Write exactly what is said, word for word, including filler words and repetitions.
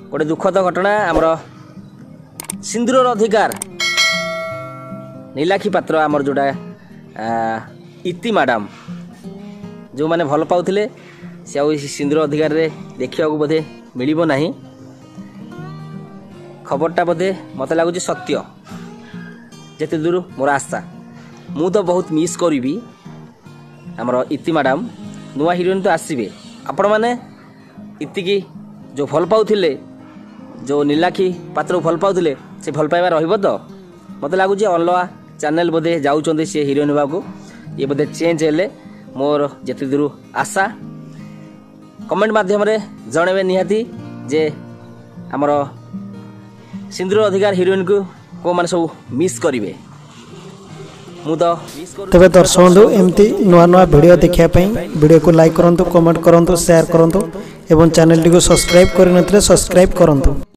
गोटे दुखद घटना आमर सिंदूर अधिकार नीलाक्षी पात्र आमर जोड़ा इति मैडम जो मैंने भल पाउथिले से आ सिंदूर अधिकार रे देखा बोधे मिल ना खबरटा बोधे मत लगुच सत्य जिते दूर मोर आशा मु तो बहुत मिस करी आमर इति मैडम नुआ हिरोइन तो आसवे आपण मैंने इति की जो भल पाउथिले जो नीलाक्षी पात्र भल पाउथिले से भल पाइबा रहिबो तो मत लगुच अलगा चैनल बोधे जाऊँ सी हिरोइन बाबू ये बोधे चेंज हेले मोर जिते दूर आशा कमेंट माध्यम जनइबे निहाती जे आमर सिंदूर अधिकार हिरोइन को को माने सब मिस करिवे मु तो तबे दर्शक बंधु एमती नुआ नुआ वीडियो देखिया पई वीडियो को लाइक करंतु कमेंट करंतु शेयर करंतु एवं चैनल टी को सब्सक्राइब करनथले सब्सक्राइब करंतु।